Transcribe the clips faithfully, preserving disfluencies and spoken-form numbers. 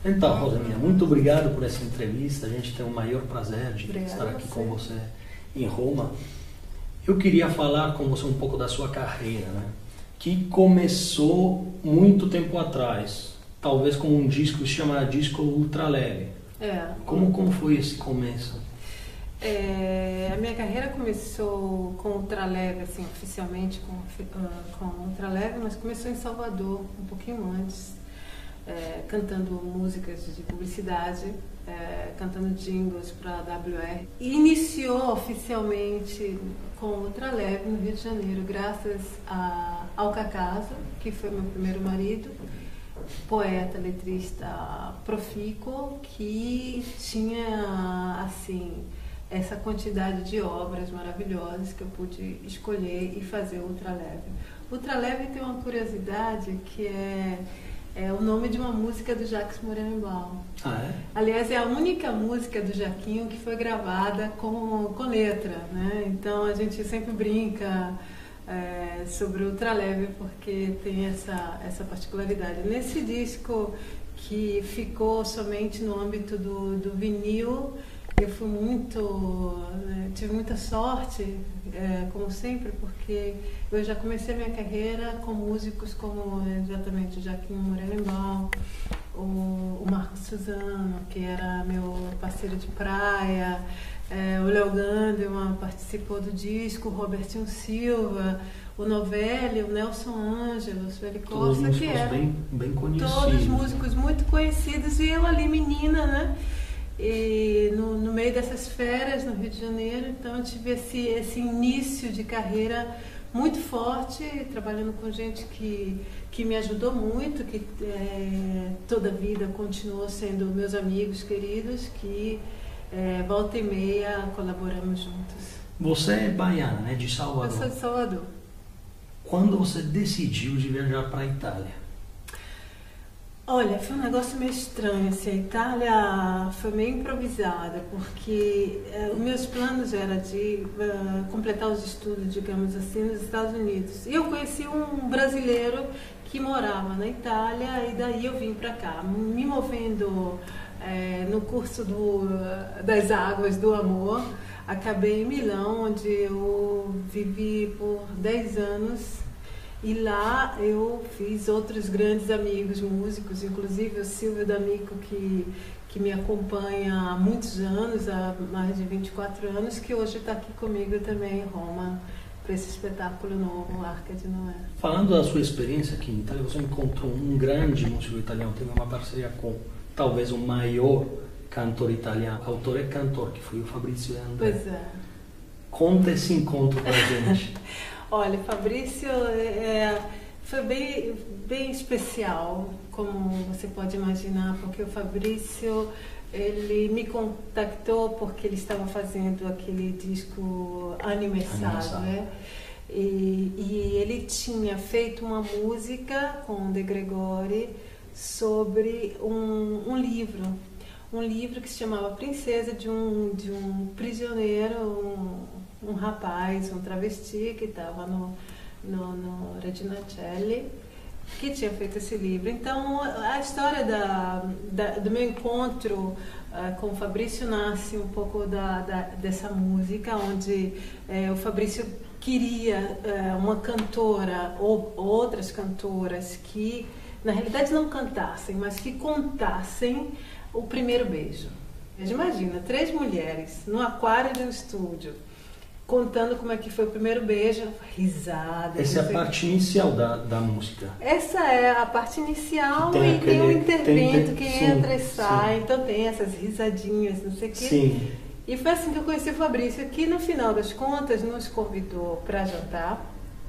Então, Rosemina, muito obrigado por essa entrevista. A gente tem o maior prazer de Obrigada estar aqui você. com você em Roma. Eu queria falar com você um pouco da sua carreira, né? Que começou muito tempo atrás, talvez com um disco que se chama Disco Ultraleve. É. Como, como foi esse começo? É, a minha carreira começou com ultraleve, assim, oficialmente com, uh, com ultraleve, mas começou em Salvador, um pouquinho antes. É, cantando músicas de publicidade, é, cantando jingles para a W R. E iniciou oficialmente com ultraleve no Rio de Janeiro, graças a, ao Cacaso, que foi meu primeiro marido, poeta, letrista profícuo, que tinha, assim, essa quantidade de obras maravilhosas que eu pude escolher e fazer ultraleve. Ultraleve tem uma curiosidade que é É o nome de uma música do Jacques Morelenbaum. Ah, é? Aliás, é a única música do Jaquinho que foi gravada com, com letra, né? Então a gente sempre brinca é, sobre o ultraleve porque tem essa, essa particularidade. Nesse disco que ficou somente no âmbito do, do vinil, eu fui muito, né, tive muita sorte, é, como sempre, porque eu já comecei a minha carreira com músicos como exatamente o Jaquinho Morelenbaum, o, o Marco Suzano, que era meu parceiro de praia, é, o Léo Gandelman participou do disco, o Robertinho Silva, o Novelli, o Nelson Ângelo, o Sueli Costa, que eram bem, bem conhecidos. Todos músicos muito conhecidos, e eu ali menina, né? E no, no meio dessas férias no Rio de Janeiro, então eu tive esse, esse início de carreira muito forte, trabalhando com gente que, que me ajudou muito, que é, toda a vida continuou sendo meus amigos queridos, que é, volta e meia colaboramos juntos. Você é baiana, né? De Salvador. Eu sou de Salvador. Quando você decidiu de viajar para a Itália? Olha, foi um negócio meio estranho, assim, a Itália foi meio improvisada, porque eh, os meus planos eram de uh, completar os estudos, digamos assim, nos Estados Unidos. E eu conheci um brasileiro que morava na Itália, e daí eu vim para cá, me movendo eh, no curso do, das águas do amor. Acabei em Milão, onde eu vivi por dez anos. E lá eu fiz outros grandes amigos músicos, inclusive o Silvio D'Amico, que, que me acompanha há muitos anos, há mais de vinte e quatro anos, que hoje está aqui comigo também em Roma, para esse espetáculo novo, Arca de Noé. Falando da sua experiência aqui em Itália, você encontrou um grande músico italiano, teve uma parceria com talvez o maior cantor italiano, autor e cantor, que foi o Fabrizio De André. Pois é. Conta esse encontro para a gente. Olha, Fabrício é, foi bem, bem especial, como você pode imaginar, porque o Fabrício, ele me contactou porque ele estava fazendo aquele disco Aniversário, né? E, e ele tinha feito uma música com o De Gregori sobre um, um livro, um livro que se chamava Princesa, de um, de um prisioneiro, um, um rapaz, um travesti que estava no, no, no Regina Coeli, que tinha feito esse livro. Então, a história da, da, do meu encontro uh, com o Fabrício nasce um pouco da, da, dessa música, onde uh, o Fabrício queria uh, uma cantora ou outras cantoras que, na realidade, não cantassem, mas que contassem o primeiro beijo. Imagina, três mulheres no aquário de um estúdio, contando como é que foi o primeiro beijo, risada. Essa é a parte inicial da, da música. Essa é a parte inicial tem e aquele, tem um intervento tem, que sim, entra e sai, sim. Então tem essas risadinhas, não sei o quê. Sim. E foi assim que eu conheci o Fabrício, que no final das contas nos convidou para jantar.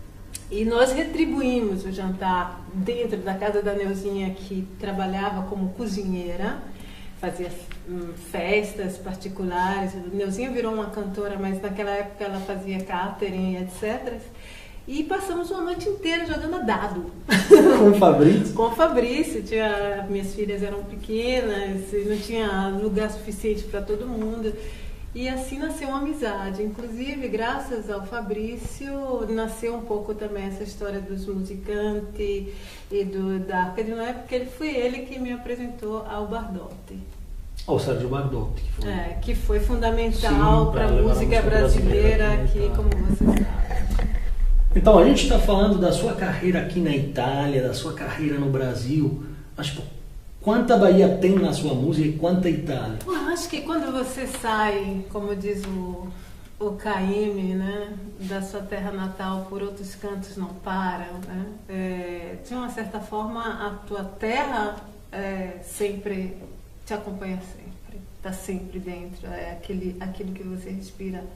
E nós retribuímos o jantar dentro da casa da Neuzinha, que trabalhava como cozinheira, fazia hum, festas particulares. A Neuzinha virou uma cantora, mas naquela época ela fazia catering, etcétera. E passamos uma noite inteira jogando dado. Com o Fabrício? Com o Fabrício. Tinha, minhas filhas eram pequenas, não tinha lugar suficiente para todo mundo. E assim nasceu uma amizade. Inclusive, graças ao Fabrício, nasceu um pouco também essa história dos musicantes e do, da Arca de Noé, porque ele, foi ele que me apresentou ao Bardotti. Ao Sérgio Bardotti. Que foi, é, que foi fundamental para a música brasileira, brasileira aqui, como você sabe. Então, a gente está falando da sua carreira aqui na Itália, da sua carreira no Brasil, mas tipo, quanta Bahia tem na sua música e quanta Itália? Eu acho que quando você sai, como diz o, o Caymmi, né, da sua terra natal, por outros cantos não param, né? É, de uma certa forma, a tua terra é, sempre te acompanha sempre, está sempre dentro, é aquele, aquilo que você respira.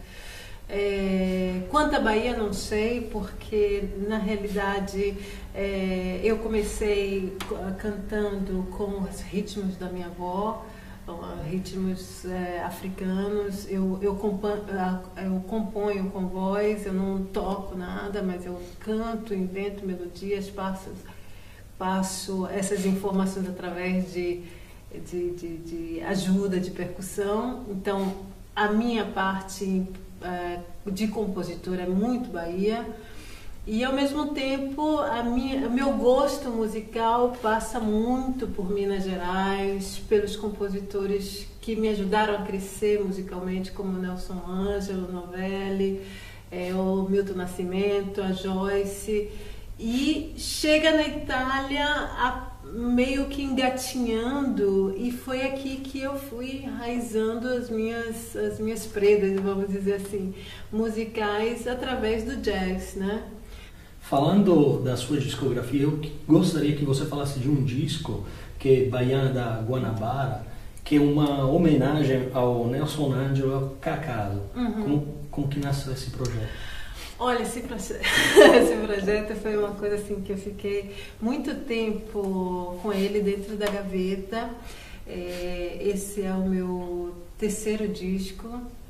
É, quanto à Bahia, não sei, porque na realidade é, eu comecei cantando com os ritmos da minha avó, ritmos é, africanos. Eu, eu, componho, eu componho com voz, eu não toco nada, mas eu canto, invento melodias, passo, passo essas informações através de, de, de, de ajuda de percussão. Então, a minha parte de compositor é muito Bahia, e ao mesmo tempo a minha, o meu gosto musical passa muito por Minas Gerais, pelos compositores que me ajudaram a crescer musicalmente, como Nelson Ângelo, Novelli, é, o Milton Nascimento, a Joyce, e chega na Itália a meio que engatinhando, e foi aqui que eu fui enraizando as minhas, as minhas predas, vamos dizer assim, musicais através do jazz, né? Falando da sua discografia, eu gostaria que você falasse de um disco que é Baiana da Guanabara, que é uma homenagem ao Nelson Ângelo e ao Cacaso. Uhum. Como, como que nasceu esse projeto? Olha, esse projeto, esse projeto foi uma coisa assim que eu fiquei muito tempo com ele dentro da gaveta. É, esse é o meu terceiro disco.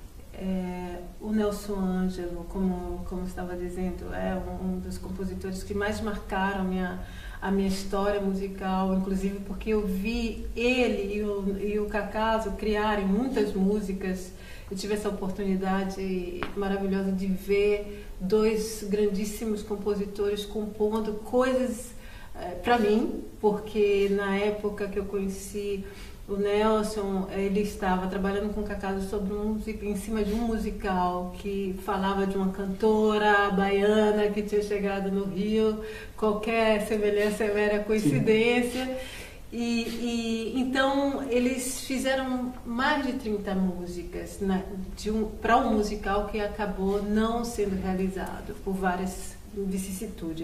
É, o Nelson Ângelo, como, como estava dizendo, é um, um dos compositores que mais marcaram a minha, a minha história musical, inclusive porque eu vi ele e o, e o Cacaso criarem muitas músicas. Eu tive essa oportunidade maravilhosa de ver dois grandíssimos compositores compondo coisas é, para mim, porque na época que eu conheci o Nelson, ele estava trabalhando com o Cacaso sobre um, em cima de um musical que falava de uma cantora baiana que tinha chegado no Rio. Qualquer semelhança é mera coincidência. Sim. E, e então eles fizeram mais de trinta músicas, né, um, para um musical que acabou não sendo realizado por várias vicissitudes.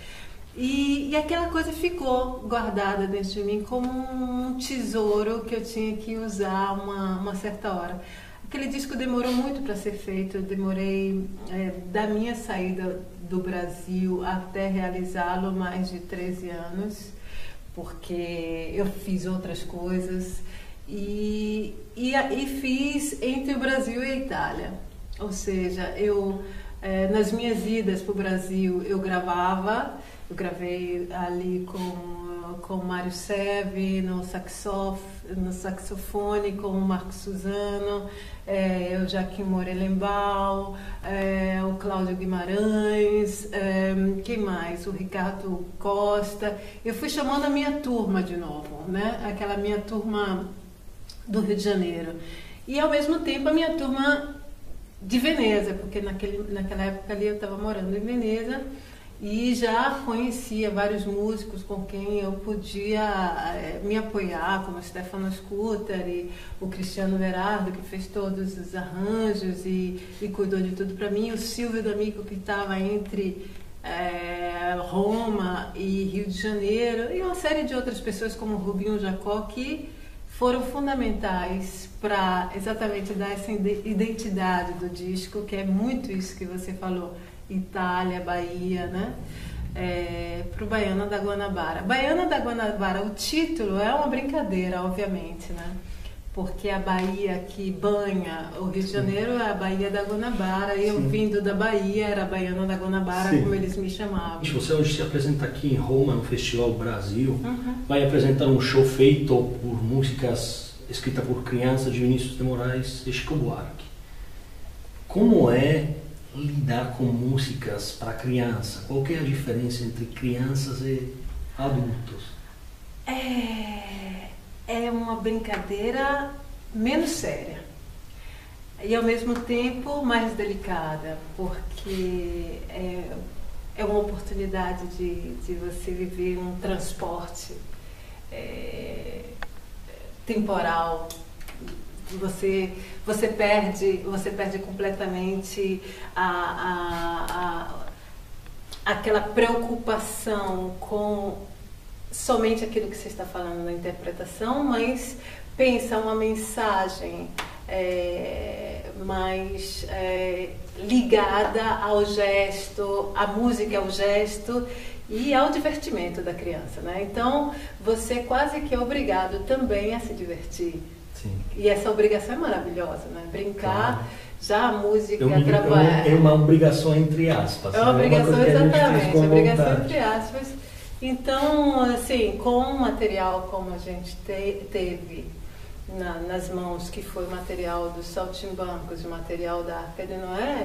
E, e aquela coisa ficou guardada dentro de mim como um tesouro que eu tinha que usar uma, uma certa hora. Aquele disco demorou muito para ser feito. Eu demorei, é, da minha saída do Brasil até realizá-lo, mais de treze anos. Porque eu fiz outras coisas e, e, e fiz entre o Brasil e a Itália. Ou seja, eu, é, nas minhas idas para o Brasil, eu gravava, eu gravei ali com, com o Mário Seve no, saxof, no saxofone, com o Marco Suzano, é, o Joaquim Morelenbaum, é, o Cláudio Guimarães, é, quem mais? O Ricardo Costa. Eu fui chamando a minha turma de novo, né? Aquela minha turma do Rio de Janeiro. E ao mesmo tempo a minha turma de Veneza, porque naquele, naquela época ali eu estava morando em Veneza, e já conhecia vários músicos com quem eu podia é, me apoiar, como o Stefano Scutter e o Cristiano Verardo, que fez todos os arranjos e, e cuidou de tudo para mim, o Silvio D'Amico, que estava entre é, Roma e Rio de Janeiro, e uma série de outras pessoas como o Rubinho Jacó, que foram fundamentais para exatamente dar essa identidade do disco, que é muito isso que você falou, Itália, Bahia, né? É, para o Baiana da Guanabara. Baiana da Guanabara, o título é uma brincadeira, obviamente, né? Porque a Bahia que banha o Rio de Janeiro é a Bahia da Guanabara, e eu vindo da Bahia era a Baiana da Guanabara, sim, como eles me chamavam. Você hoje se apresenta aqui em Roma, no Festival Brasil, uhum. vai apresentar um show feito por músicas escritas por crianças de Vinícius de Moraes e Chico Buarque. como é lidar com músicas para criança? Qual que é a diferença entre crianças e adultos? É, é uma brincadeira menos séria e ao mesmo tempo mais delicada, porque é, é uma oportunidade de, de você viver um transporte é, temporal. Você, você, perde, você perde completamente a, a, a, aquela preocupação com somente aquilo que você está falando na interpretação, mas pensa uma mensagem é, mais é, ligada ao gesto, à música, ao gesto e ao divertimento da criança, né? Então, você quase que é obrigado também a se divertir. Sim. E essa obrigação é maravilhosa, né? Brincar, claro. Já a música, é um, trabalhar. É uma obrigação entre aspas. É uma obrigação, é uma exatamente, obrigação entre aspas. Então, assim, com um material como a gente te, teve na, nas mãos, que foi o material dos Saltimbancos, o material da Arca de Noé,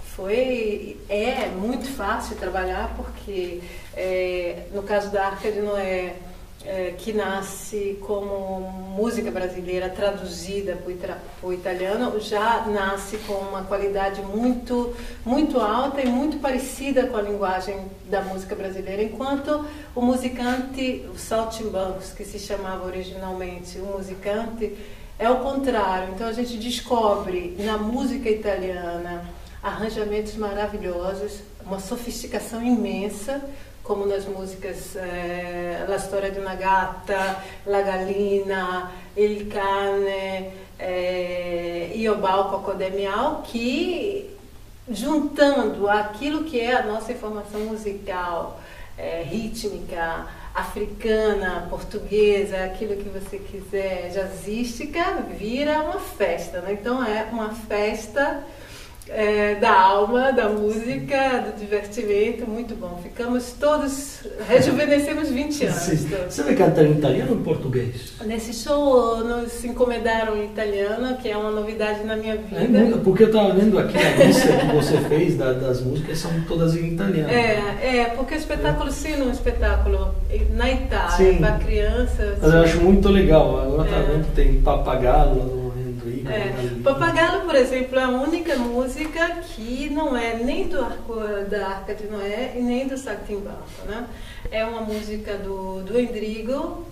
foi, é muito fácil trabalhar, porque é, no caso da Arca de Noé, é, que nasce como música brasileira traduzida para o italiano, já nasce com uma qualidade muito, muito alta e muito parecida com a linguagem da música brasileira, enquanto o musicante, os Saltimbancos, que se chamava originalmente o musicante, é o contrário. Então a gente descobre na música italiana arranjamentos maravilhosos, uma sofisticação imensa, como nas músicas eh, La Storia di una Gatta, La Gallina, Il Cane, eh, Io Balco Codemial, que juntando aquilo que é a nossa informação musical, eh, rítmica, africana, portuguesa, aquilo que você quiser, jazzística, vira uma festa, né? Então é uma festa É, da alma, da música, do divertimento, muito bom. Ficamos todos, rejuvenescemos vinte anos. Sim. Você vai cantar em italiano ou em português? Nesse show nos encomendaram em italiano, que é uma novidade na minha vida. É, porque eu estava vendo aqui a lista que você fez da, das músicas, são todas em italiano. É, é porque o espetáculo, é. sim, um espetáculo na Itália, para crianças. Mas eu acho muito legal. Agora está é. vendo que tem Pappagallo. É. Pappagallo, por exemplo, é a única música que não é nem do arco, da Arca de Noé e nem do Saltimbanco, né? É uma música do, do Endrigo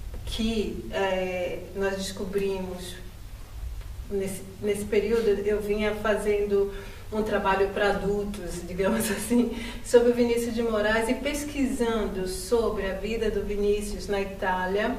que é, nós descobrimos nesse, nesse período. Eu vinha fazendo um trabalho para adultos, digamos assim, sobre o Vinícius de Moraes e pesquisando sobre a vida do Vinícius na Itália,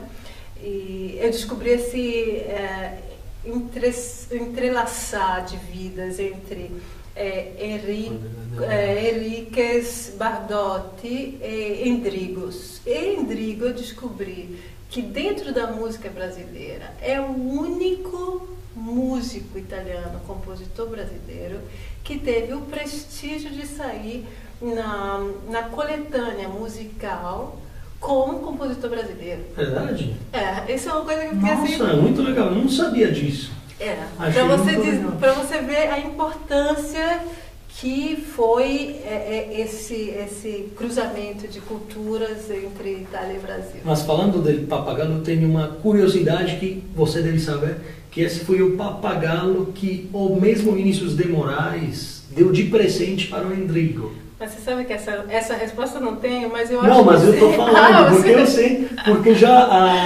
e eu descobri esse é, Entre, entrelaçar de vidas entre é, Henrique, é, Henriques Bardotti e Endrigos. E Endrigo eu descobri que dentro da música brasileira é o único músico italiano, compositor brasileiro, que teve o prestígio de sair na, na coletânea musical como compositor brasileiro. Verdade? É, isso é uma coisa que eu fiquei assim... Nossa, é muito legal, eu não sabia disso. É, para você, você ver a importância que foi é, é, esse, esse cruzamento de culturas entre Itália e Brasil. Mas falando do Pappagallo, eu tenho uma curiosidade que você deve saber, que esse foi o Pappagallo que o mesmo Vinícius de Moraes deu de presente para o Endrigo. Mas você sabe que essa, essa resposta eu não tenho, mas eu acho Não, mas que eu estou você... falando, ah, porque você... eu sei, porque já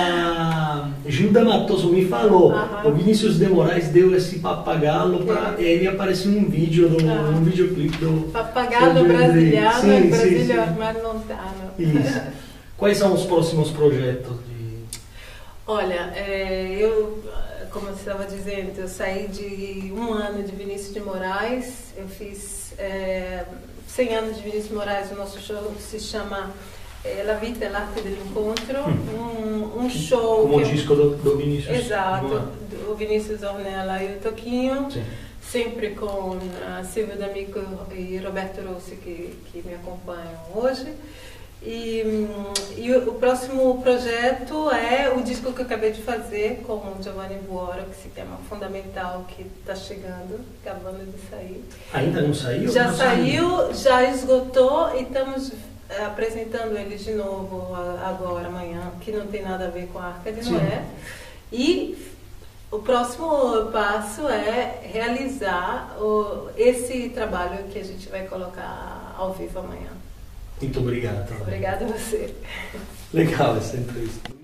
a Gilda Matoso me falou, uh-huh. o Vinícius de Moraes deu esse Pappagallo para é. ele aparecer num vídeo, no, uh-huh. num videoclipe do... Pappagallo brasiliano, sim, em Brasília, sim, sim. mas não tá, não. Isso. Quais são os próximos projetos? De... Olha, é, eu, como eu estava dizendo, eu saí de um ano de Vinícius de Moraes, eu fiz... É, cem anos de Vinícius de Moraes, o nosso show se chama é, La Vita e l'Arte dell'Incontro, hum. um, um show... Como o eu, disco do, do Vinícius. Exato, do, o Vinícius Ornella e o Toquinho, sim. Sempre com a Silvio D'Amico e Roberto Rossi, que, que me acompanham hoje. E, e o, o próximo projeto é o disco que eu acabei de fazer com o Giovanni Buoro, que se chama Fundamental, que está chegando, acabando de sair. Ainda não saiu? Já não saiu, saiu, já esgotou e estamos apresentando ele de novo agora, amanhã, que não tem nada a ver com a Arca de Noé. E o próximo passo é realizar o, esse trabalho que a gente vai colocar ao vivo amanhã. Muito obrigado. Obrigada a você. Legal essa entrevista.